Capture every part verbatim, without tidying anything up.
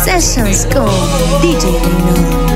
Sessions con D J Rino.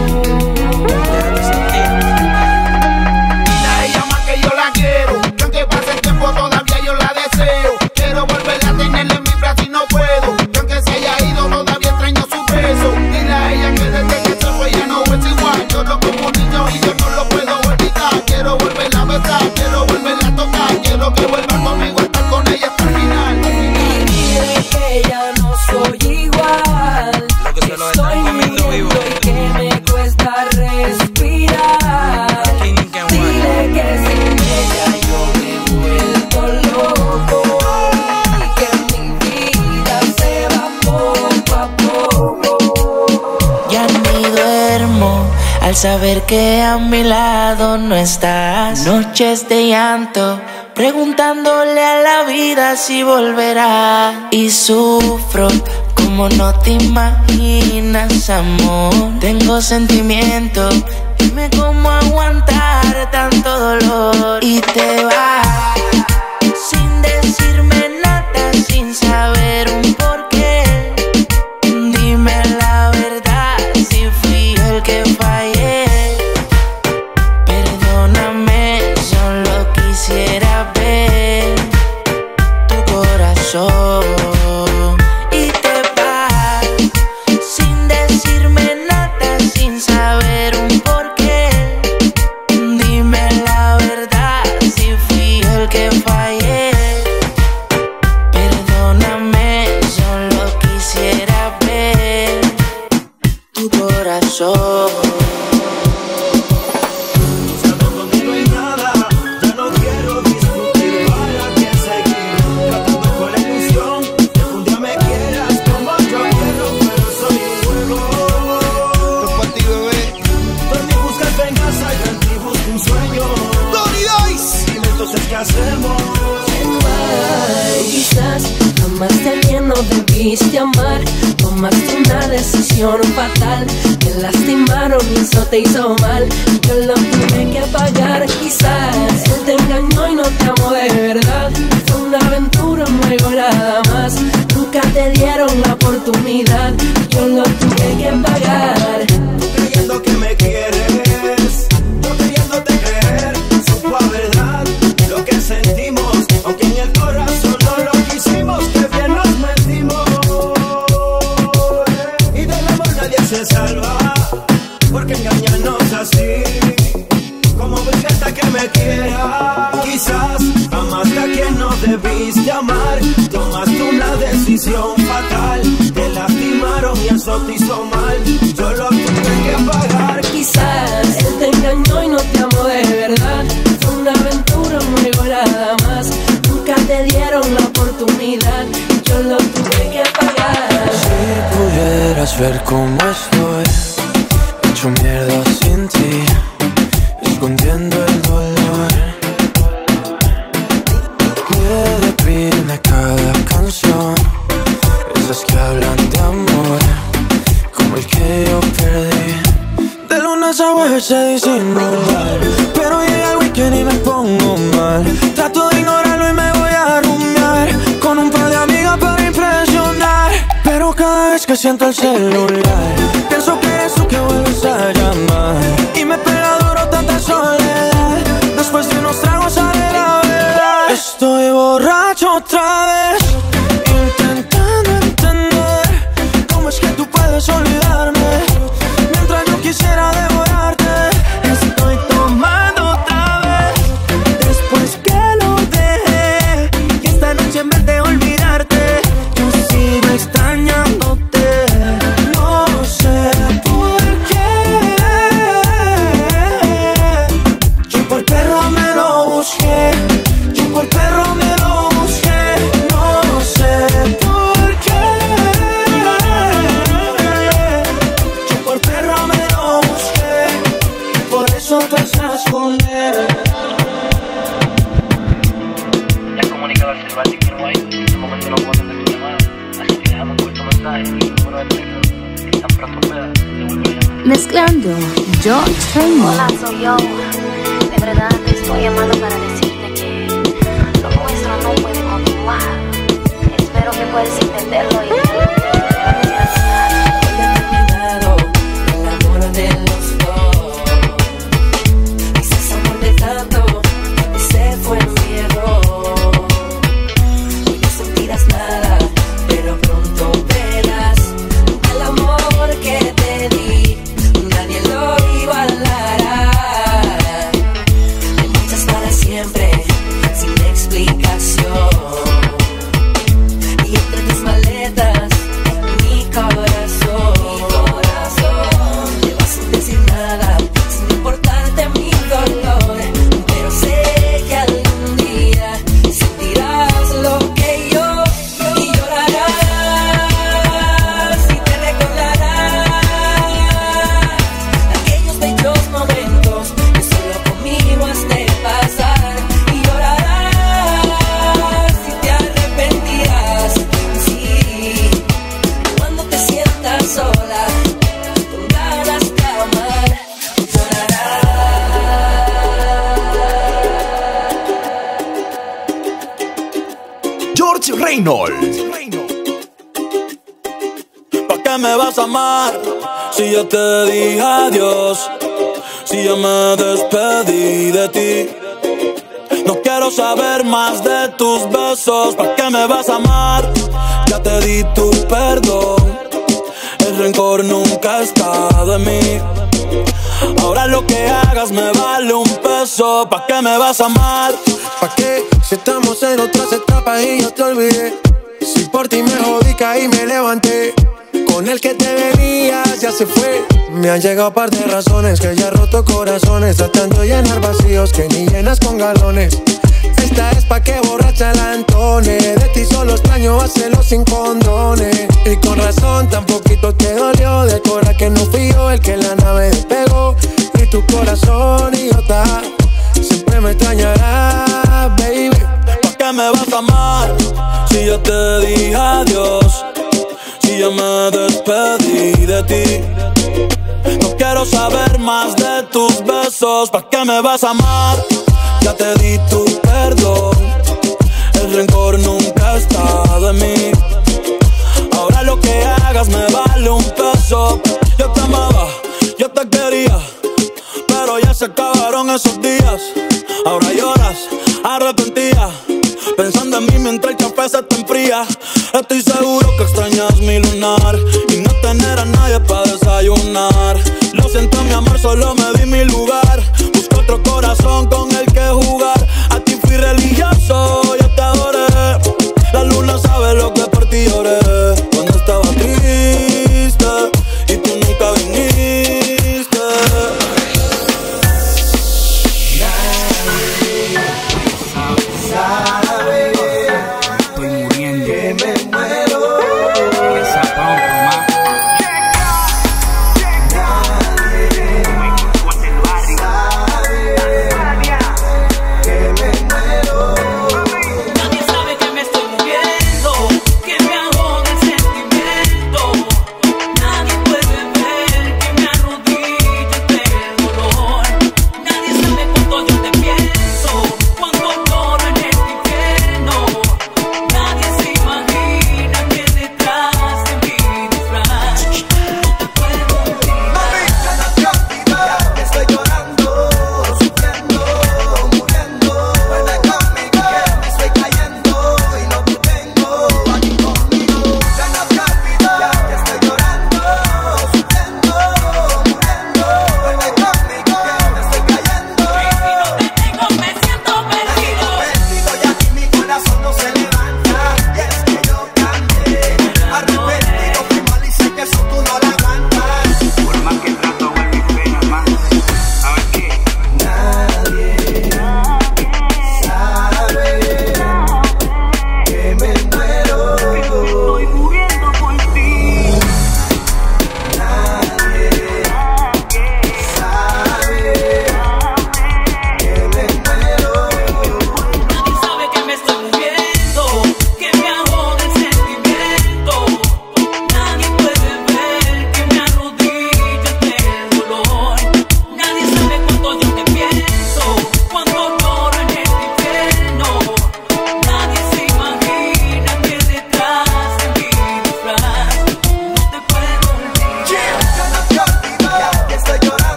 Al saber que a mi lado no estás, noches de llanto, preguntándole a la vida si volverá. Y sufro como no te imaginas, amor. Tengo sentimientos, dime cómo aguantar tanto dolor. Y te vas sin decirme nada, sin saber un porqué. Dime la verdad, si fui el que fallé. Quisiera ver tu corazón y te vas sin decirme nada, sin saber un porqué. Dime la verdad, si fui el que fallé. Perdóname, solo quisiera ver tu corazón. Quizás amaste a quien no debiste amar. Tomaste una decisión fatal. Te lastimaron y eso te hizo mal. Yo lo tuve que pagar. Quizás él te engañó y no te amó de verdad. Fue una aventura, un juego nada más. Nunca te dieron la oportunidad. Yo lo tuve que pagar. Tú creyendo que me quieres, yo queriéndote creer. Supo a verdad lo que sentimos, aunque en el corazón no lo quisimos. Que bien nos metimos. Y del amor nadie se salva, porque engañarnos así. Como buscaste que me quiera. Quizás amaste a quien no debiste amar. Tomaste una decisión fatal. Te lastimaron y eso te hizo mal. Yo lo tuve que pagar. Quizás él te engañó y no te amó de verdad. Fue una aventura, un juego nada más. Nunca te dieron la oportunidad. Yo lo tuve que pagar. Si pudieras ver cómo estoy, hecho mierda sin ti, escondiendo el dolor. Me deprime cada canción, esas que hablan de amor, como el que yo perdí. De lunes a jueves se disimular, pero llega el weekend y me pongo mal. Trato de ignorarlo y me voy a rumiar con un par de amigas para impresionar. Pero cada vez que siento el celular, pienso que eres tú que vuelves a llamar. Y me pega duro tanta soledad. Después de unos tragos sale la verdad. Estoy borracho otra vez, intentando entender cómo es que tú puedes olvidarme mientras yo quisiera devorarte. Estoy tomando otra vez, después que lo dejé. Y esta noche en vez de olvidarte, yo sigo extrañándote. No sé por qué. Yo por perro me lo busqué. Yo por perro me lo busqué. No sé por qué. Yo por perro me lo busqué. Por eso tú estás con él. Ya has comunicado al Cervantes que no hay. En este momento no puedo atender tu llamada. Así que dejamos un corto mensaje en mi número de teléfono. Que tan pronto pueda, te vuelvo a llamar. Mezclando George Rino. Hola, soy yo. De verdad te estoy llamando para decirte que lo nuestro no puede continuar. Espero que puedas entenderlo y Reynolds. ¿Pa' qué me vas a amar si ya te dije adiós? Si ya me despedí de ti. No quiero saber más de tus besos. ¿Pa' qué me vas a amar? Ya te di tu perdón. El rencor nunca está de mí. Ahora lo que hagas me vale un peso. ¿Pa' qué me vas a amar? ¿Pa' qué? Si estamos en otras etapas y yo te olvidé. Si por ti me jodí, caí y me levanté. Con el que te venías ya se fue. Me han llegado par de razones que ya he roto corazones, tratando de llenar vacíos que ni llenas con galones. Esta es pa' que borracha la entone. De ti solo extraño hacerlo sin condones. Y con razón tan poquito te dolió. De cora que no fui yo el que la nave despegó. Y tu corazón idiota siempre me extrañará, baby. ¿Pa' qué me vas a amar si yo te dije adiós? Si ya me despedí de ti. No quiero saber más de tus besos. ¿Pa' qué me vas a amar? Ya te di tu perdón. El rencor nunca está de mí. Ahora lo que hagas me vale un peso. Yo te amaba, yo te quería, pero ya se acabaron esos días. Ahora lloras, arrepentida, pensando en mí mientras el café se te enfría. Estoy seguro que extrañas mi lunar y no tener a nadie para desayunar. Lo siento mi amor, solo me di mi lugar. Busco otro corazón con el que jugar. A ti fui religioso, yo te adoré. La luna sabe lo que por ti lloré. Cuando estaba triste y tú nunca viniste. Sabe, estoy muriendo, que me muero. Esa pronto más. Nadie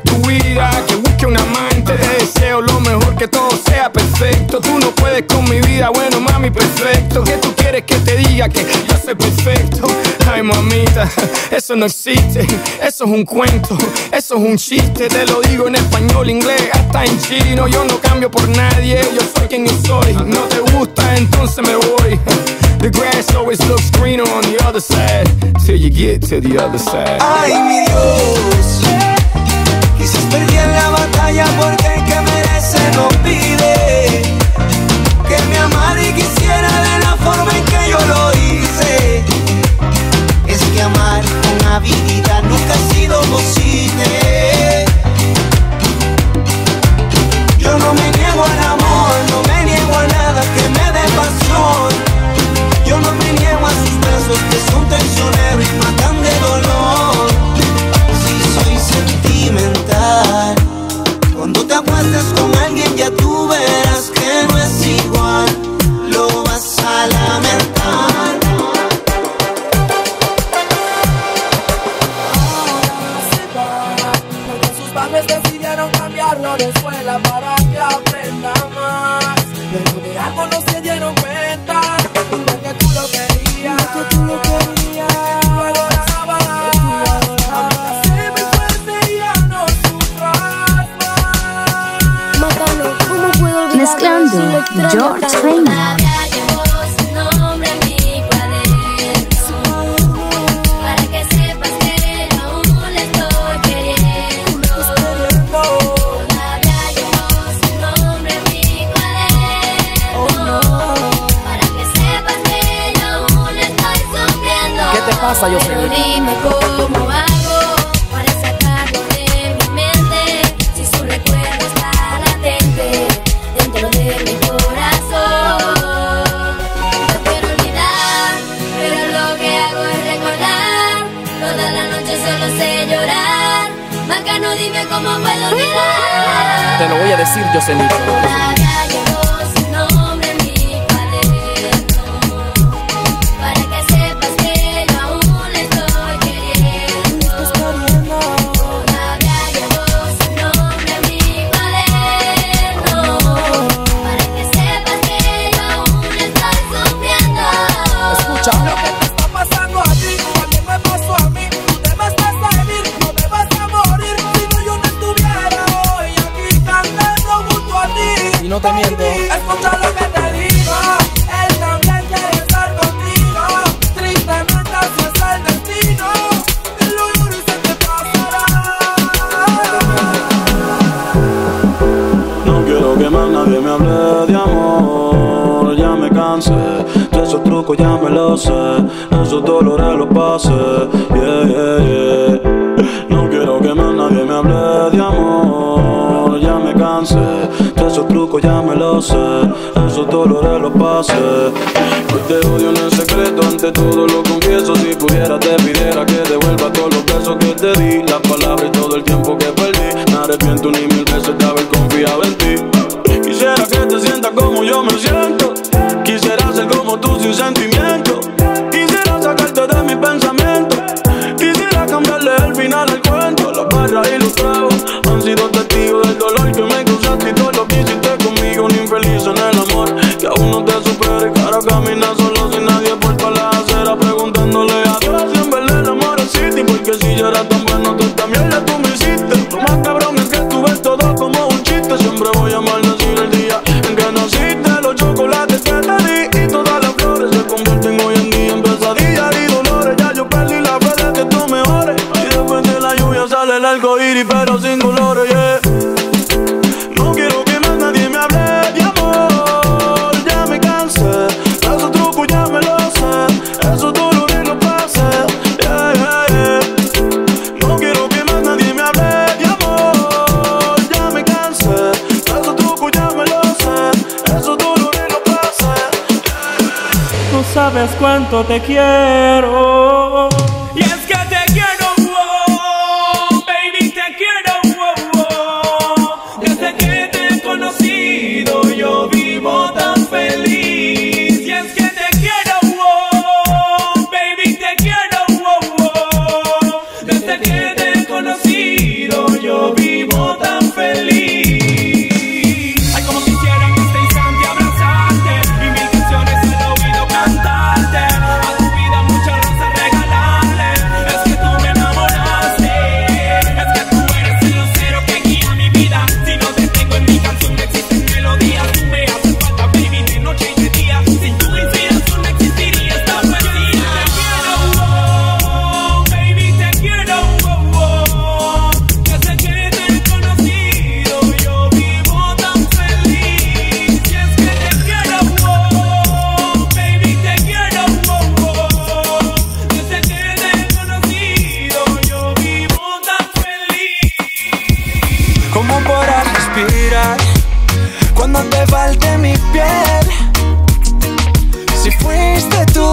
tu vida, que busque un amante. Te deseo lo mejor, que todo sea perfecto. Tú no puedes con mi vida, bueno mami, perfecto. ¿Qué tú quieres que te diga? Que yo soy perfecto. Ay mamita, eso no existe, eso es un cuento, eso es un chiste. Te lo digo en español, inglés, hasta en chino. Yo no cambio por nadie, yo soy quien yo soy. No te gusta, entonces me voy. The grass always looks greener on the other side, till you get to the other side. Ay mi Dios, quizás perdí en la batalla porque el que merece no pide que me amara y quisiera de la forma en que yo lo hice. Es que amar con habilidad nunca ha sido posible. Yo no me niego al amor, no me niego a nada que me dé pasión. Yo no me niego a sus besos que son traicioneros y matan de dolor. Si soy sentimental, cuando te acuestes con alguien ya tú verás que no es igual, lo vas a lamentar. Decidieron cambiarlo de escuela para que aprenda más, pero de algo no se dieron cuenta, que tú lo querías, que tú lo querías, tú adorabas, amenacé mi fuerte y ya no sufras más. Mátalo, ¿cómo puedo olvidar? Mezclando George Reina. Pasa, yo sé. Pero dime cómo hago para sacarlo de mi mente, si su recuerdo está latente dentro de mi corazón. No quiero olvidar, pero lo que hago es recordar. Toda la noche solo sé llorar. Macano, dime cómo puedo olvidar. Te lo voy a decir, Joselito. No te miento. Escucha lo que te digo. Él también quiere estar contigo. Tristemente así es el destino. Y lo juro y se te pasará. No quiero que más nadie me hable de amor. Ya me cansé de esos trucos, ya me lo sé. Esos dolores los pasé. Yeah, yeah, yeah. No quiero que más nadie me hable de amor. Ya me cansé de esos trucos, ya me lo sé. Esos dolores los pasé. Yo te odio en el secreto, ante todo lo confieso. Si pudiera te pidiera que devuelva todos los besos que te di, las palabras y todo el tiempo que perdí. Me arrepiento ni mil veces de haber confiado en ti. Quisiera que te sientas como yo me siento. Quisiera ser como tú sin sentimiento. Quisiera sacarte de mi pensamiento. Quisiera cambiarle el final al cuento. Las barras y los tragos han sido testigos del dolor que me causaste y todo lo que hiciste conmigo. Un infeliz en el amor que aún no te supere. Que ahora caminas solo sin nadie por toda la acera, preguntándole a Dios si en verdad el amor existe. Porque si yo era tan bueno, tú también la tú me hiciste. Lo más cabrón es que tú ves todo como un chiste. Siempre voy a maldecir el día en que naciste. Los chocolates que te di y todas las flores se convierten hoy en día en pesadillas y dolores. Ya yo perdí la fe de que tú mejores. Y después de la lluvia sale el arco iris, pero sin colores, yeah. No quiero que más nadie me hable de amor. Ya me cansé, esos trucos ya me lo sé. Esos dolores los pasé, yeah, yeah, yeah. No quiero que más nadie me hable de amor. Ya me cansé, esos trucos ya me lo sé. Esos dolores los pasé, yeah, yeah. Tú sabes cuánto te quiero. Y es que te quiero, wow, baby, te quiero, wow, wow. Desde que te he conocido yo vivo tan feliz. Y es que te quiero, wow, baby, te quiero, wow, wow. Desde que te he conocido yo vivo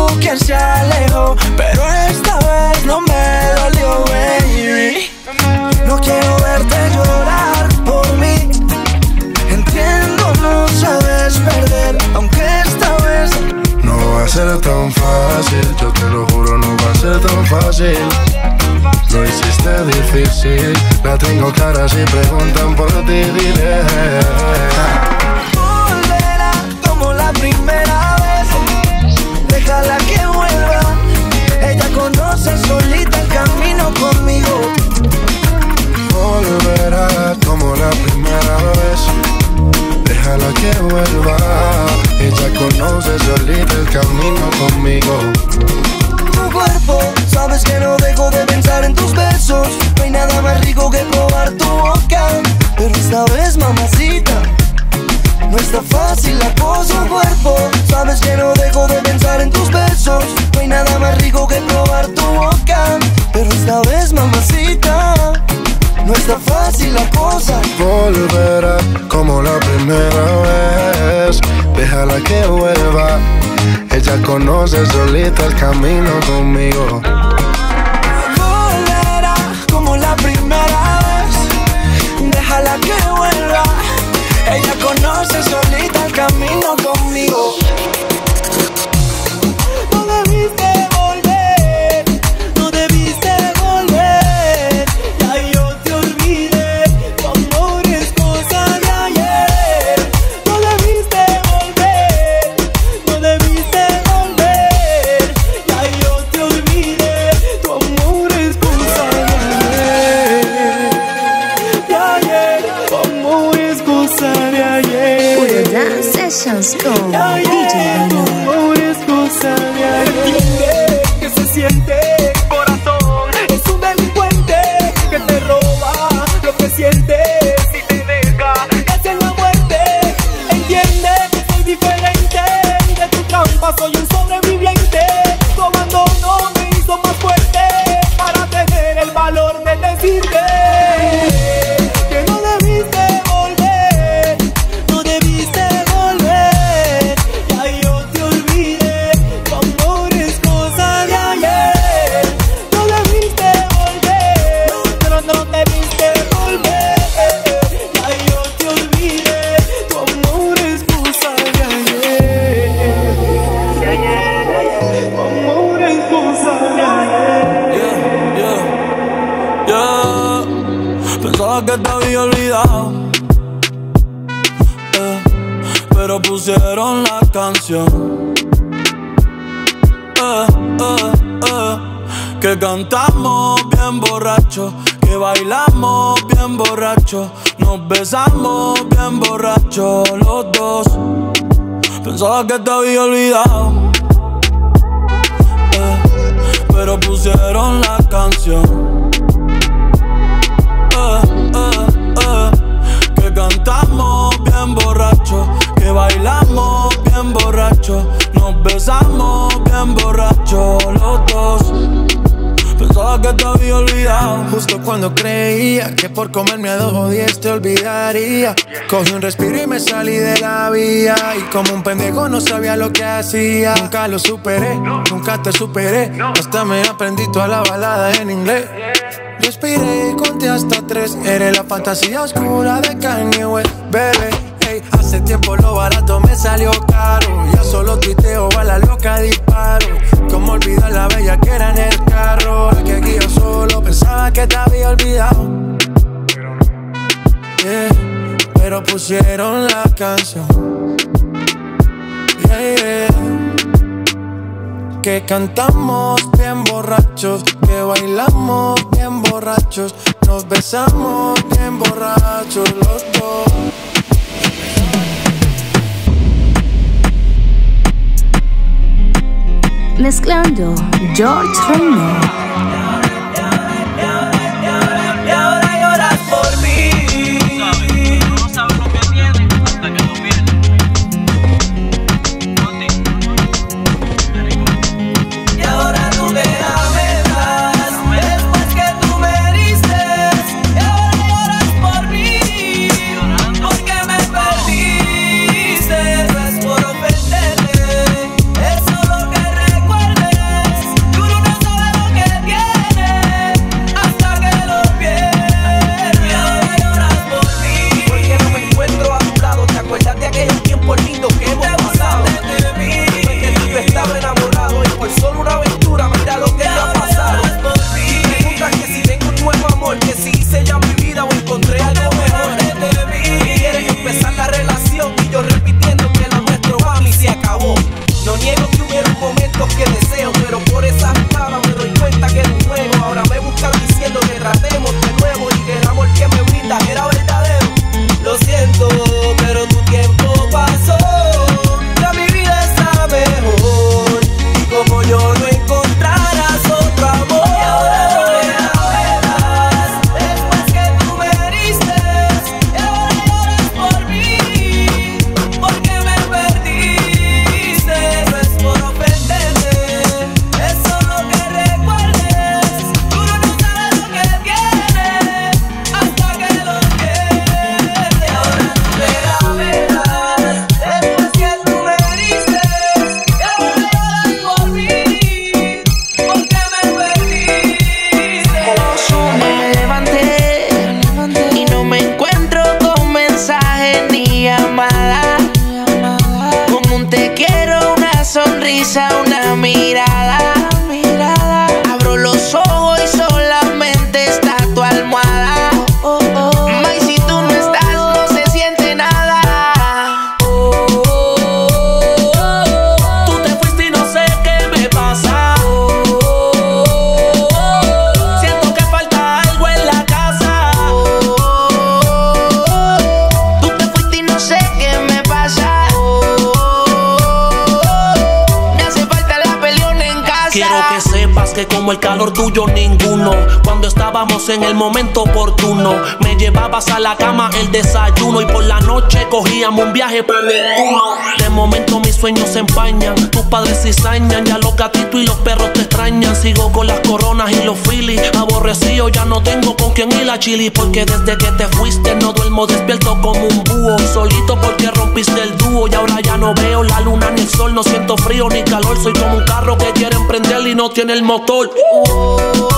tú quien se alejó, pero esta vez no me dolió, baby. No quiero verte llorar por mí. Entiendo, no sabes perder, aunque esta vez no va a ser tan fácil, yo te lo juro, no va a ser tan fácil. Lo hiciste difícil, la tengo clara si preguntan por ti, dile. Volverá como la primera vez, déjala que vuelva. Ella conoce solita el camino conmigo. Volverá como la primera vez, déjala que vuelva. Ella conoce solita el camino conmigo. Tu cuerpo, sabes que no dejo de pensar en tus besos. No hay nada más rico que probar tu boca, pero esta vez, mamacita, no está fácil la cosa. Tu cuerpo, sabes que no dejo de pensar en tus besos. No hay nada más rico que probar tu boca, pero esta vez, mamacita, no está fácil la cosa. Volverá como la primera vez, déjala que vuelva. Ella conoce solita el camino conmigo. Volverá como la primera vez, déjala que vuelva. Ella conoce solita el camino conmigo. No debiste volver, no debiste volver. Ya yo te olvidé, tu amor es cosa de ayer. No debiste volver, no debiste volver. Ya yo te olvidé, tu amor es cosa de ayer. De ayer, tu amor es cosa de ayer. Puro Dance Sessions con D J Dano. Tu amor es cosa de ayer. ¿Qué se siente? Corazón es un delincuente que te roba lo que siente. Si te deja casi en la muerte, entiende que soy diferente. De tu trampa soy un sobreviviente. Tu abandono me hizo más fuerte para tener el valor de decirte que no debiste volver, no debiste volver. Ya yo te olvidé, tu amor es cosa de ayer. No debiste volver, pero no debiste volver. Ya yo te olvidé, tu amor es cosa de ayer. Tu amor es cosa de ayer. Yeah, yeah. Pensaba que te había olvidado, eh, pero pusieron la canción, eh, eh, eh, que cantamos bien borrachos, que bailamos bien borrachos, nos besamos bien borrachos los dos. Pensaba que te había olvidado, eh, pero pusieron la canción, eh, eh, eh, que cantamos bien borrachos, que bailamos bien borrachos, nos besamos bien borrachos los dos. Pensaba que te había olvidado. Justo cuando creía que por comerme a dos o diez te olvidaría, cogí un respiro y me salí de la vía. Y como un pendejo no sabía lo que hacía. Nunca lo superé, nunca te superé. Hasta me aprendí toda la balada en inglés. Respiré y conté hasta tres. Eres la fantasía oscura de Kanye West, bebé. Hey, hace tiempo lo barato me salió caro. Ya solo tuiteo, a la loca disparo. Como olvidar la bella que era en el carro. La que guío solo pensaba que te había olvidado, yeah, pero pusieron la canción, yeah, yeah, que cantamos bien borrachos, que bailamos bien borrachos, nos besamos bien borrachos los dos. Mezclando George Reino. Y ahora lloras por mí. No sabes lo que tienes hasta que lo pierdes. Y ahora tú me das después que tú me heriste. Y ahora lloras por mí, porque me perdiste. No es por ofenderte, es solo que recuerdo sonrisa, una mirada, mirada. Abro los ojos y solamente está tu almohada. Oh, oh, oh. May, si tú no estás, no se siente nada. Oh, oh, oh, oh. Tú te fuiste y no sé qué me pasa. Oh, oh, oh, oh. Siento que falta algo en la casa. Oh, oh, oh. Tú te fuiste y no sé qué me pasa. Quiero que sepas que como el calor tuyo ninguno. Cuando estábamos en el momento oportuno, me llevabas a la cama el desayuno y por la noche cogíamos un viaje por el uno. De momento mis sueños se empañan, tus padres cizañan, ya los gatitos y los perros te extrañan. Sigo con las coronas y los filis, aborrecido ya no tengo con quien ir a Chile. Porque desde que te fuiste no duermo despierto como un búho. Solito porque rompiste el dúo y ahora ya no veo la luna ni el sol. No siento frío ni calor, soy como un carro que quiere emprender y no tiene el motor. Oh, oh,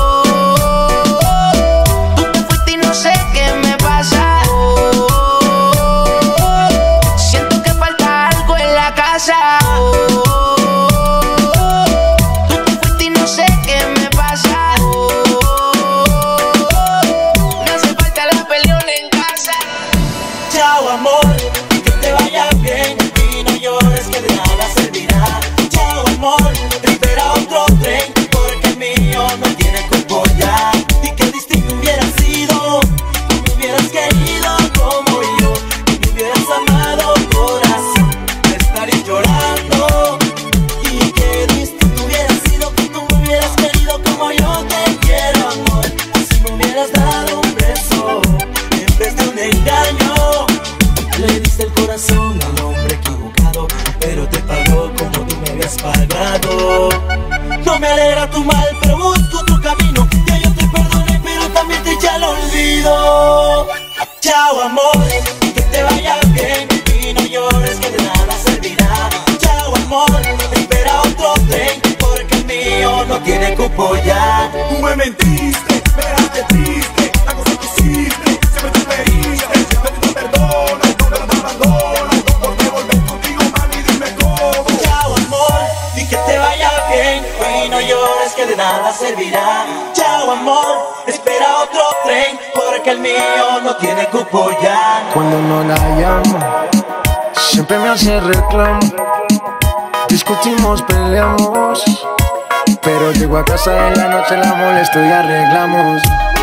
oh. Tú te fuiste y no sé qué me pasa. Oh, oh, oh. Siento que falta algo en la casa. Oh, oh, oh. Tú te fuiste y no sé qué me pasa. Oh, oh, oh. Me hace falta la peleón en casa. Chao amor, que te vaya bien y no llores que de nada servirá. Chao amor, espera otro tren porque el mío no tiene cupo ya. Y qué distinto hubiera sido si me hubieras querido como yo, si me hubieras amado corazón, me estaría llorando. Y qué distinto hubiera sido que tú me hubieras querido como yo te quiero amor. Si me hubieras dado un beso en vez de un engaño. Le diste el corazón al hombre equivocado, pero te pagó como tú me habías pagado. No me alegra tu mal, pero busco otro camino. Ya yo te perdoné, pero también te eché al olvido. Chao amor, que te vaya bien y no llores que de nada servirá. Chao amor, espera otro tren porque el mío no tiene cupo ya. Me mentiste, me dejaste triste, la cosa que hiciste, siempre te pediste, siempre te perdono, nunca te abandono, porque volver contigo mami dime cómo. Chao amor, y que te vaya bien y no llores que de nada servirá. Chao amor, espera otro tren porque el mío no tiene cupo ya. Cuando no la llamo, siempre me hace reclamo. Discutimos, peleamos, pero llego a casa en la noche, la molesto y arreglamos.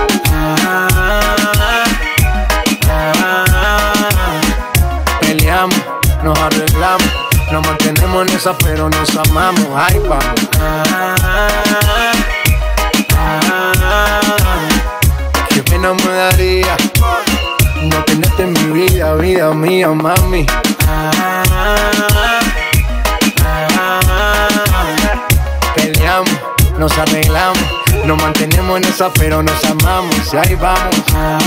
Peleamos, nos arreglamos, nos mantenemos en esa pero nos amamos. Ay, vamos. Qué pena me daría no tenerte en mi vida, vida mía, mami. Peleamos, nos arreglamos, nos mantenemos en esa pero nos amamos. Y ahí vamos.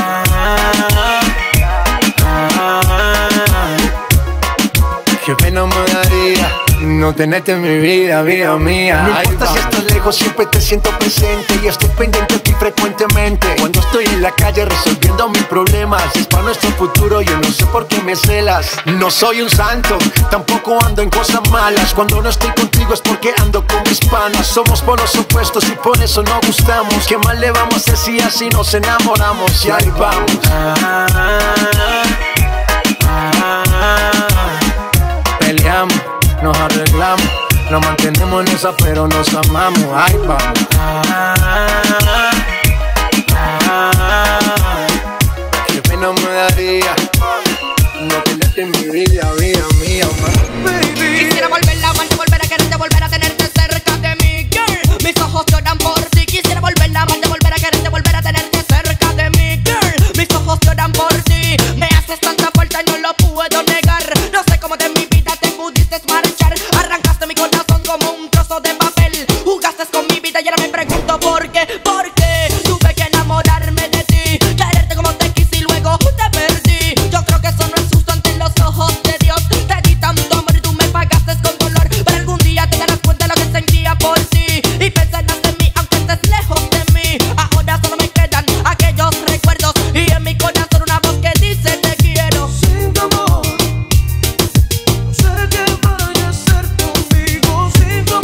Qué pena me daría no tenerte en mi vida, vida mía. No importa si estás lejos, siempre te siento presente y estoy pendiente de ti frecuentemente. Cuando estoy en la calle resolviendo mis problemas, es para nuestro futuro, yo no sé por qué me celas. No soy un santo, tampoco ando en cosas malas. Cuando no estoy contigo es porque ando con mis panas. Somos polos opuestos y por eso no gustamos. ¿Qué mal le vamos a hacer si así nos enamoramos? Y ahí vamos. Peleamos, nos arreglamos, nos mantenemos en esa pero nos amamos. Ay, vamos. Qué pena me daría no tenerte en mi vida, vida mía, baby. Quisiera volver a amarte, volver a quererte, volver a tenerte cerca de mí, girl. Mis ojos lloran por ti. Quisiera volver a amarte, volver a quererte, volver a tenerte cerca de mí, girl. Mis ojos lloran por ti. Me haces tanta falta y no lo puedo negar. No sé cómo de mi vida te pudiste marchar. Arrancaste mi corazón como un trozo de papel. Jugaste con mi vida y ahora me pregunto por qué. ¿Por qué tuve que enamorarme de ti? Quererte como te quise y luego te perdí. Yo creo que eso no es justo ante los ojos de Dios. Te di tanto amor y tú me pagaste con dolor. Pero algún día te darás cuenta de lo que sentía por ti. Y pensarás en mí aunque estés lejos de mí. Ahora solo me quedan aquellos recuerdos y en mi corazón una voz que dice te quiero. Sin tu amor, no sé qué vaya a ser conmigo. Sin tu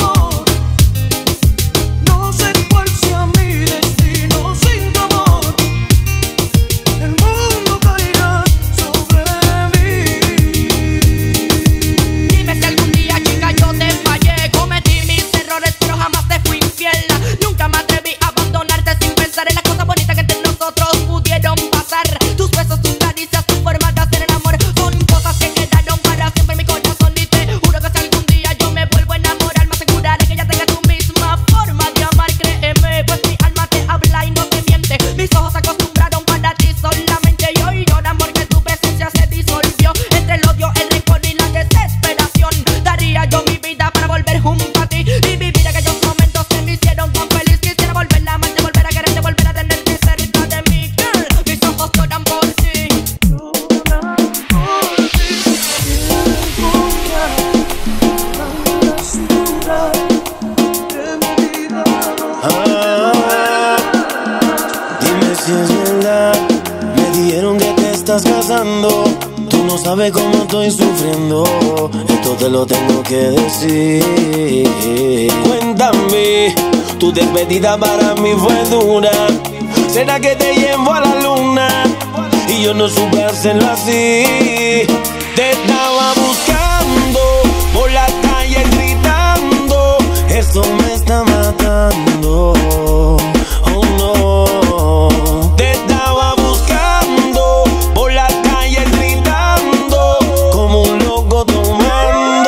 sabes cómo estoy sufriendo, esto te lo tengo que decir. Cuéntame, tu despedida para mí fue dura. ¿Será que te llevo a la luna? Y yo no supe hacerlo así. Te estaba buscando por la calle gritando, esto me está matando. Oh no. Te estaba buscando por la calle gritando, como un loco tomando.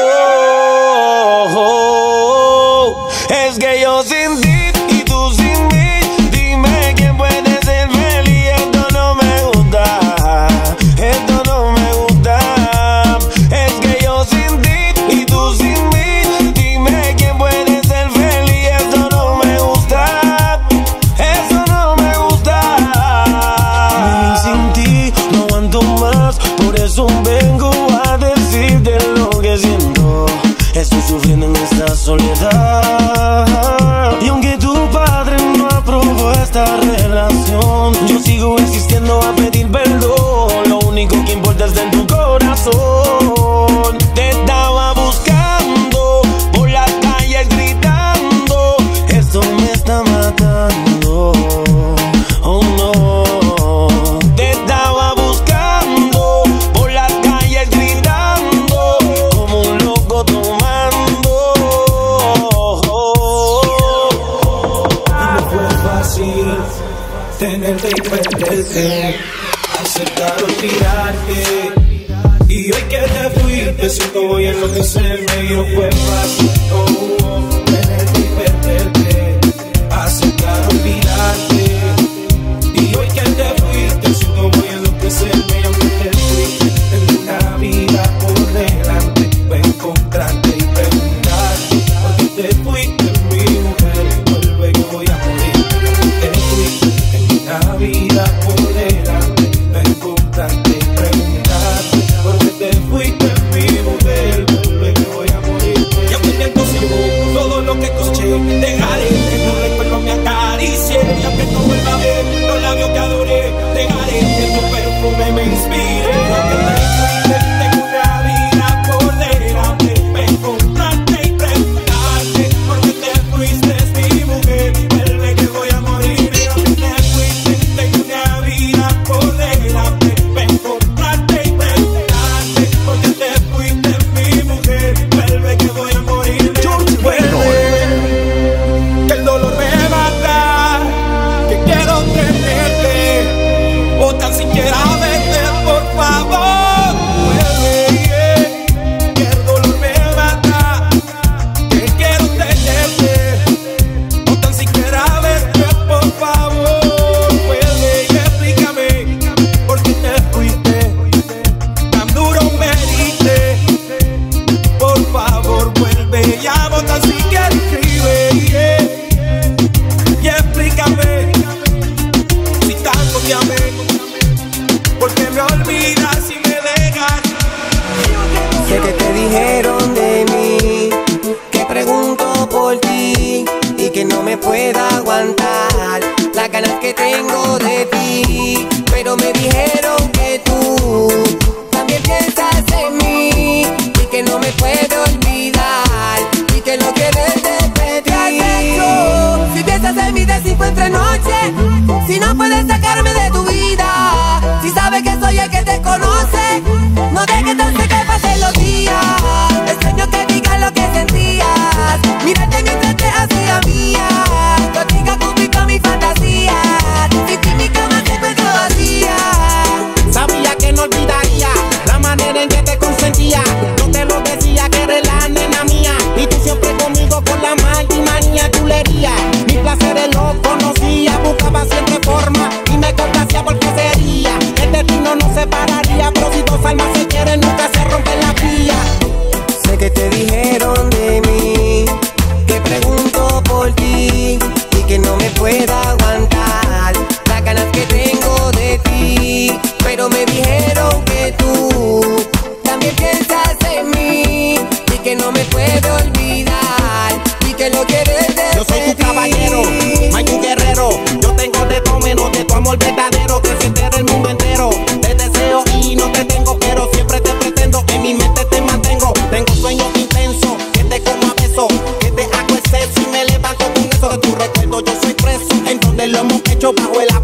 Es que yo sin ti y tú sin mí, dime quién puede ser feliz. Esto no me gusta, esto no me gusta. Es que yo sin ti y tú sin mí, dime quién puede ser feliz. Esto no me gusta, eso no me gusta. Y sin ti no aguanto más, por eso vengo a decirte lo que siento. Estoy sufriendo en esta soledad. Y aunque tu padre no aprobó esta relación, yo sigo insistiendo a pedir perdón. Lo único que importa es de tu corazón. Te estaba buscando por las calles gritando, esto me está matando. Oh no. Te estaba buscando por las calles gritando, como un loco tomando. Tenerte y perderte, aceptar olvidarte. Y hoy que te fuiste, siento voy a enloquecerme. Y no fue fácil, oh, oh, tenerte y perderte, aceptar olvidarte. Y hoy que te fuiste, siento voy a enloquecerme. Y aunque te fuiste, tengo una vida por delante, para encontrarte y preguntarte por qué te fuiste, mi mujer. Vuelve que voy a morir. Te fuiste, la vida por delante, me encontraste y preguntarte por qué te fuiste, mi mujer. Vuelve que voy a morir. Y aunque el tiempo sirvo todo lo que escuché, dejaré que tu recuerdo me acaricie. Y aunque no vuelva a ver los labios que adoré, dejaré que tu perfume me inspire. Aunque te fuiste, tengo una vida por delante, me encontraste y preguntarte por qué te fuiste, mi mujer. Vuelve que voy a morir. Tengo una vida por delante, me encontraste y preguntarte por qué te fuiste, mi mujer. Vuelve que voy a morir. Vuelve, que el dolor me mata, que quiero tenerte, o tan siquiera verte, por favor. Vuelve, que el dolor me mata, que quiero tenerte, o tan siquiera verte, por favor. Llamo tan siquiera escribe, yeah. Y explícame si tanto te amé, porque me olvidas y me dejas. Sé que te dijeron de mí, que pregunto por ti y que no me pueda aguantar las ganas que tengo de ti. Pero me dijeron que tú también piensas en mí y que no me puedo olvidar, que no quieres repetir. ¿Qué has hecho? Si piensas en mí de cinco entre noche, si no puedes sacarme de tu vida, si sabes que soy el que te conoce, no dejes tan que pasen los días. Extraño que digas lo que sentías, mírate mientras te hacía mía. Contigo cumplí con mis fantasías, sin ti mi cama siempre está vacía. Sabía que no olvidaría la manera en que te consentía. Yo te lo decía que eres la nena mía, y tú siempre conmigo con la magia y manía chulería. Mis placeres los conocía, buscaba siempre forma y me complacía porque sería. El destino nos separaría, pero si dos almas se quieren nunca se rompen la vía. Sé que te dijeron de mí, que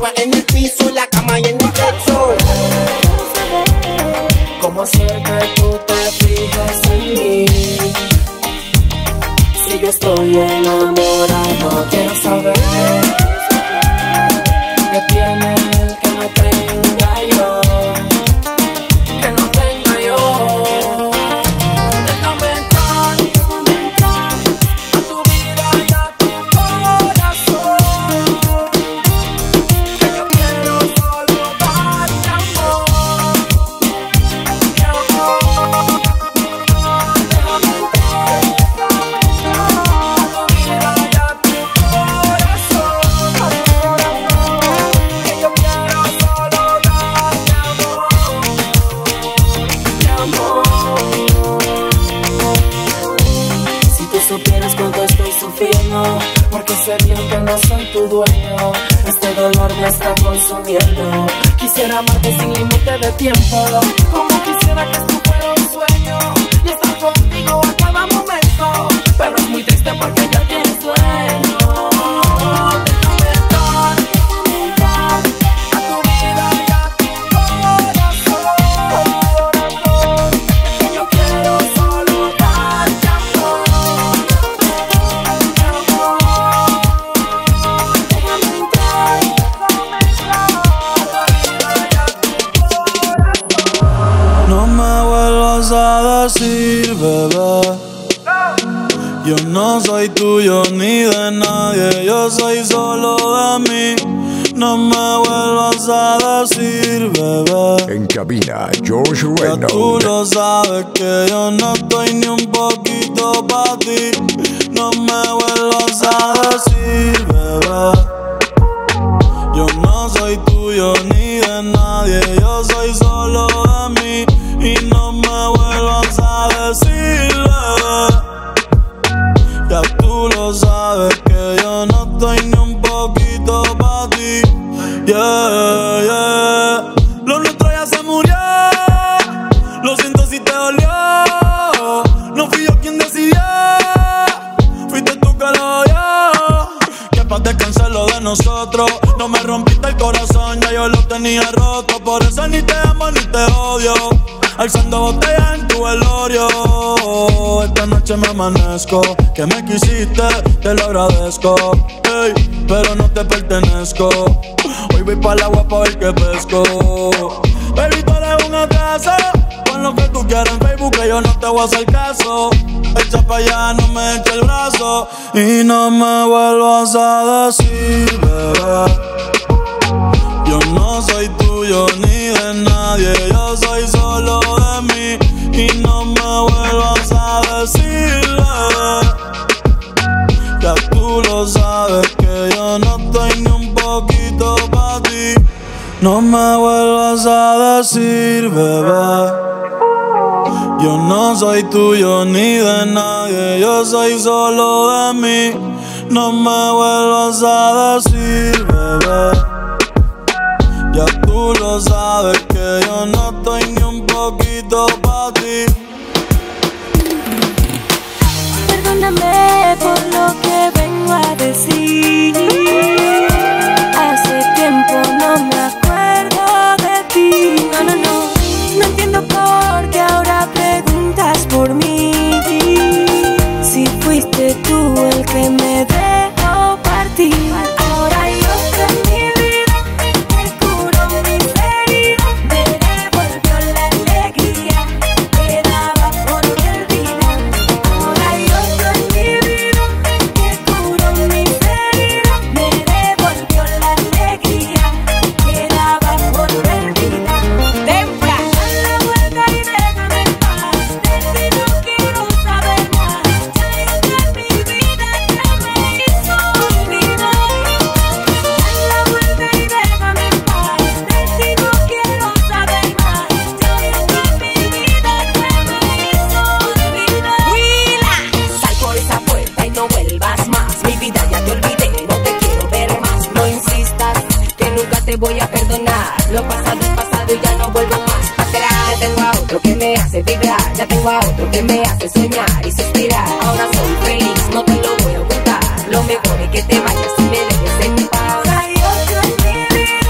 agua en el piso, en la cama y en el techo. ¿Cómo hacer que tú te fijes en mí? Si yo estoy enamorado, quiero saber qué tiene él que no tenga yo, que no tenga yo. Déjame entrar, déjame entrar a tu vida y a tu corazón, que yo quiero solo darte amor, mi amor. Déjame entrar, déjame entrar a tu vida y a tu corazón, que yo quiero solo darte amor, mi amor. Si tú supieras cuánto estoy sufriendo, porque sé bien que no soy tu dueño. Este dolor me está consumiendo. Quisiera amarte sin límite de tiempo, como quisiera que esto fuera un sueño y estar contigo a cada momento. Pero es muy triste porque ya tienes dueño. Déjame entrar, déjame entrar a tu vida y a tu corazón, que yo quiero solo darte amor, mi amor. Déjame entrar, déjame entrar a tu vida y a tu corazón. No me vuelvas a decir, bebé, yo no soy tuyo ni de nadie, yo soy solo de mí. No me vuelvas a decir, bebé. En cabina, George Ya tú Reynolds. lo sabes que yo no estoy ni un poquito pa' ti. No me vuelvas a decir, bebé. Yo no soy tuyo ni de nadie, yo soy solo de mí. Y no me vuelvas a decir, bebé. Ya tú lo sabes que yo no estoy ni un poquito pa' ti. Yeah, yeah. Lo nuestro ya se murió. Lo siento si te dolió. No fui yo quien decidió. Fuiste tú que lo oyó. Que pa' descansar lo de nosotros. No me rompiste el corazón, ya yo lo tenía roto. Por eso ni te amo ni te odio. Alzando botellas en tu velorio. Esta noche me amanezco. Que me quisiste, te lo agradezco. Ey, pero no te pertenezco. Hoy voy pa'l agua pa' ver que pesco. Baby, tú eres un atraso. Pon lo que tú quieras en Facebook que yo no te voy a hacer caso. Echa pa' allá, no me eche el brazo. Y no me vuelvas a decir, bebé. Yo no soy tuyo ni de nadie, yo soy solo de mí. Y no me vuelvas a decir, bebé. Ya tú lo sabes que yo no estoy ni un poquito pa' ti. No me vuelvas a decir, bebé. Yo no soy tuyo ni de nadie, yo soy solo de mí. No me vuelvas a decir, bebé. Ya tú lo sabes que yo no estoy ni un poquito pa' ti. Perdóname por lo que vengo a decir. Hace tiempo no me acuerdo de ti. No, no, no. No entiendo por qué ahora preguntas por mí. Si fuiste tú el que me dejó partir. Ahora yo estoy en mi vida, me curó mis heridas, me devolvió la alegría que daba por perdida. Ahora yo estoy en mi vida, me curó mis heridas, me devolvió la alegría que daba por perdida. Templa, da la vuelta y déjame en paz. De ti no quiero saber más. Ya entré en mi vida que me hizo olvidar. Da la vuelta y déjame en paz. De ti no quiero saber más. Ya entré en mi vida que me hizo olvidar. Huila, sal por esa puerta y no vuelvas más. Mi vida ya te olvidé, no te quiero ver más. No insistas, que nunca te voy a perdonar. Lo pasado es pasado y ya no vuelvo más atrás. Ya tengo a otro que me hace vibrar. Ya tengo a otro que me hace soñar y suspirar. Ahora soy feliz, no te lo voy a ocultar. Lo mejor es que te vayas y me dejes en paz. Ahora yo estoy en mi vida.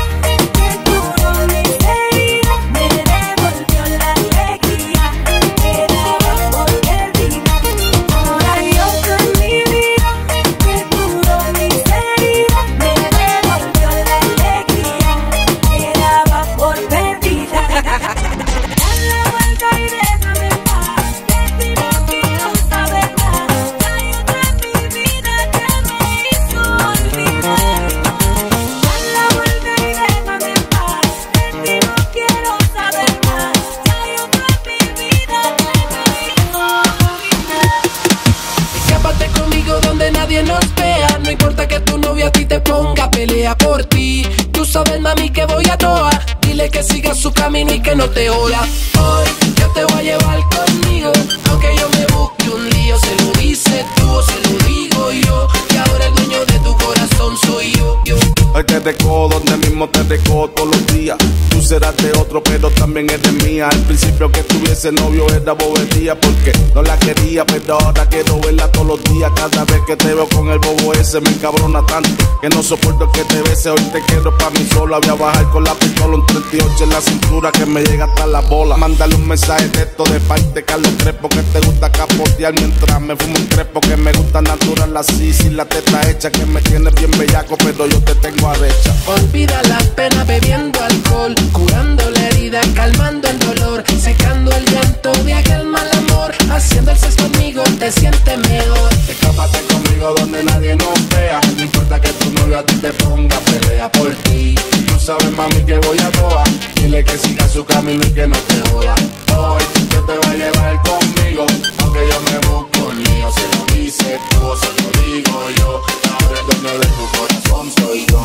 nadie nos vea. No importa que tu novia a ti te ponga, pelea por ti. Tú sabes, mami, que voy a toa. Dile que siga su camino y que no te joda. Hoy yo te voy a llevar conmigo, aunque yo me busque un lío. Se lo dices tú o se lo digo yo, que ahora el dueño de tu corazón soy yo, yo. Hoy te dejo donde mismo te dejo todos los días. Tú serás de otro, pero también eres mía. Al principio que tuviese novio era bobería, porque no la quería, pero ahora quiero verla todos los días. Cada vez que te veo con el bobo ese me encabrona tanto que no soporto que te bese. Hoy te quiero pa' mí sola. Voy a bajar con la pistola, un treinta y ocho en la cintura que me llega hasta la bola. Mándale un mensaje de esto de parte de Carlos Crespo, que te gusta capotear mientras me fumo un crepo. Que me gusta natural así, sin la teta hecha, que me tienes bien bellaco, pero yo te tengo arrecha. Olvida la pena bebiendo alcohol, curando la herida, calmando el dolor, secando el llanto de aquel mal amor. Haciendo el sexo conmigo te sientes mejor. Escápate conmigo donde nadie nos vea. No importa que tu novio a ti te ponga, pelea por ti. Tú sabes, mami, que voy a toa. Dile que siga su camino y que no te joda. Hoy yo te voy a llevar conmigo, aunque yo me busco un lío. Se lo dices tú o se lo digo yo, ahora el dueño de tu corazón soy yo.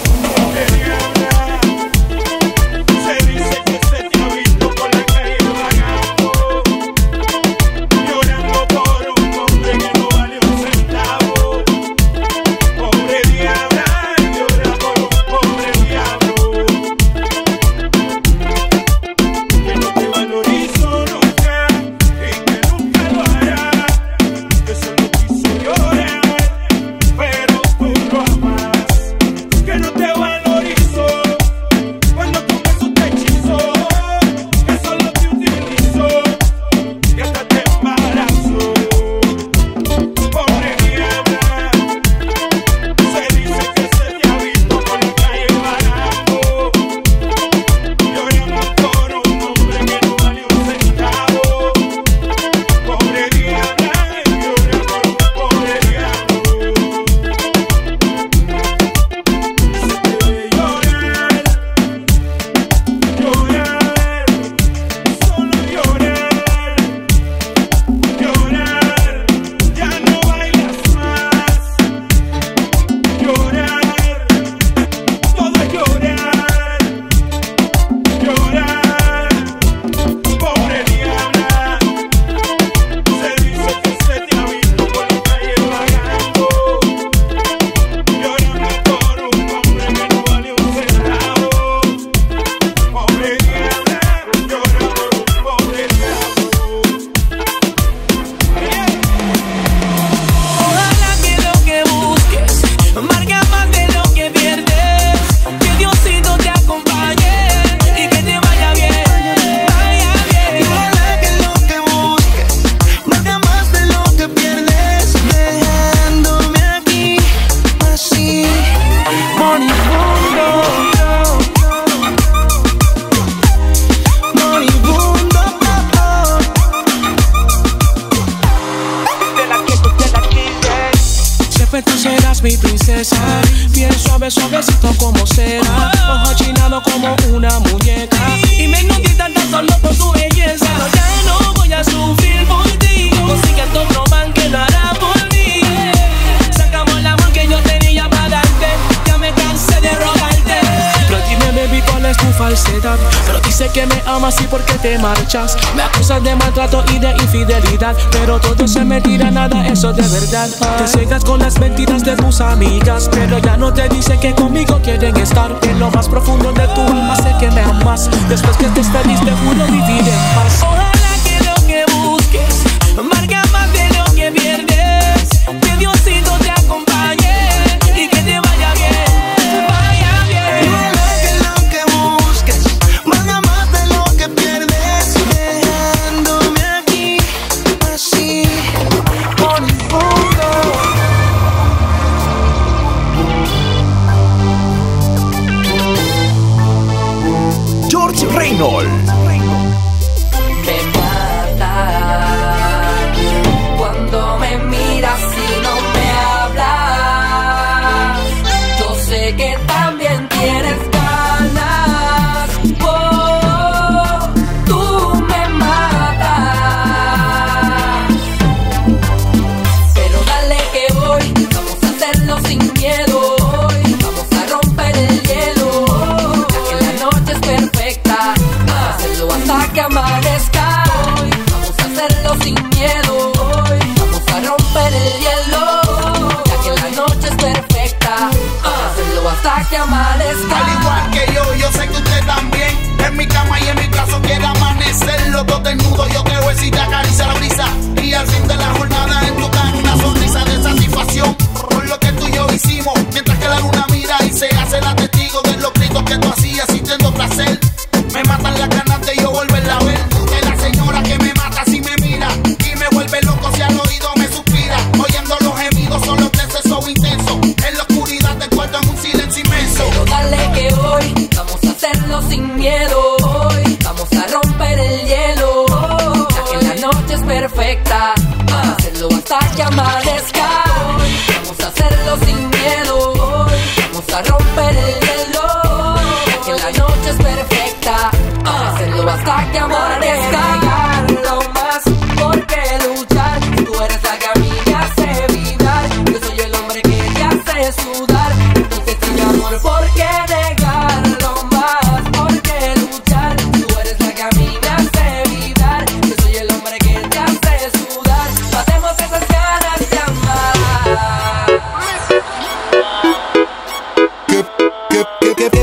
Se dice que se te ha visto por la calle vagando, llorando por un hombre que no vale un centavo. Pobre diabla, llora por un pobre diablo que no te valorizó nunca y que nunca lo hará, que solo quiso llorar, pero tú lo amas, que no te valorizó cuando con eso te hechizó, que solo te utilizó y hasta te embarazó. Pobre diabla, se dice que se te ha visto por la calle vagando, llorando por un hombre que no vale un centavo. Pobre diabla, llora por un pobre diablo. Se te ve llorar, llorar, solo llorar, llorar, ya no bailas más. Llorar, todo es llorar, llorar. Pobre diabla, se dice que se te ha visto por la calle vagando, llorando por un hombre que no vale un centavo. Pobre diabla, llora por un pobre diablo. Ojalá que lo que busques marca más de lo que pierdes. Que Diosito te acompañe y que te vaya bien, vaya bien. Ojalá que lo que busques valga más de lo que pierdes, dejándome aquí así moribundo, moribundo. De la que tú te la quites. Siempre tú serás mi princesa, bien suave, suavecito como seda, ojo chinado como una muñeca, y me hipnotizan tan solo por tu belleza. Pero ya no voy a sufrir por ti, consigue otro man que lo hará por mí. Sacamos el amor que yo tenía para darte, ya me cansé de rogarte. Pero dime, baby, cuál es tu falsedad. Pero dice que me amas y por qué te marchas. Me acusas de maltrato y de infidelidad, pero todo eso es mentira, nada eso de verdad. Te cegas con las mentiras de tus amigas, pero ya no te dicen que conmigo quieren estar. En lo más profundo de tu alma sé que me amas. Después que estés feliz te juro vivir en paz. Ojalá que lo que busques marca más de lo que pierdes. Que Diosito te acompañe y que te vaya bien, vaya bien. Ojalá que lo que busques valga más de lo que pierdes, dejándome aquí así moribundo. George Reynolds. Me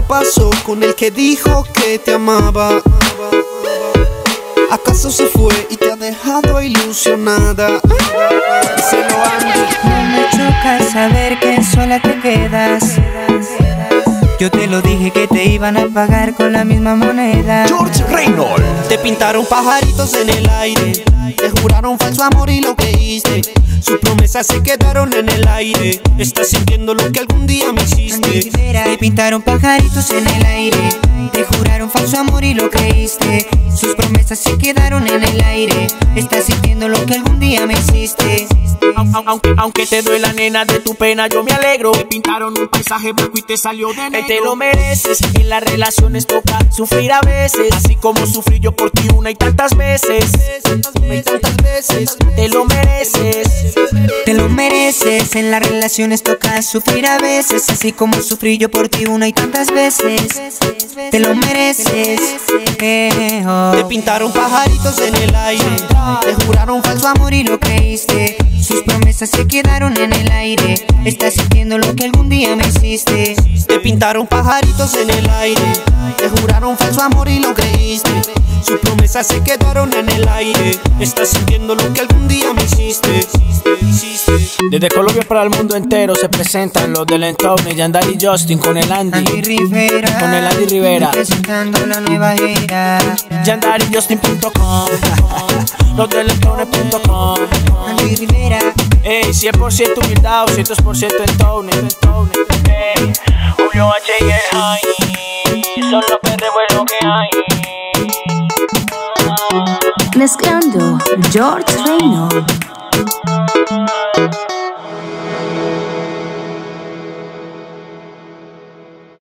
pasó con el que dijo que te amaba? ¿Acaso se fue y te ha dejado ilusionada? Díselo a mí. No me choca saber que sola te quedas. Yo te lo dije que te iban a pagar con la misma moneda. George Reynolds. Te pintaron pajaritos en el aire, te juraron falso amor y lo creíste. Sus promesas se quedaron en el aire. Estás sintiendo lo que algún día me hiciste. Te pintaron pajaritos en el aire, te juraron falso amor y lo creíste. Sus promesas se quedaron en el aire. Estás sintiendo lo que algún día me hiciste. Aunque, aunque te duela, nena, de tu pena yo me alegro. Te pintaron un paisaje blanco y te salió de negro. Te lo mereces, en las relaciones toca sufrir a veces, así como sufrí yo por ti una y tantas veces. Una y tantas veces. Te lo mereces. Te lo mereces, en las relaciones toca sufrir a veces, así como sufrí yo por ti una y tantas veces. Te lo mereces. Eh, oh. Te pintaron pajaritos en el aire, te juraron falso amor y lo creíste. Sus promesas se quedaron en el aire. Estás sintiendo lo que algún día me hiciste. Te pintaron pajaritos en el aire, te juraron falso amor y lo creíste. Sus promesas se quedaron en el aire. Estás sintiendo lo que algún día me hiciste. Desde Colombia para el mundo entero se presentan los del Entourage, Yandari y Justin con el Andy, Andy Rivera, con el Andy Rivera, presentando la nueva era. Yandari Justin punto com, los del Entourage punto com. Andy Rivera, ey, cien por ciento humildad, doscientos por ciento Entourage. Ey, Julio H y el High, son los perros buenos que hay. Mezclando George Reynolds.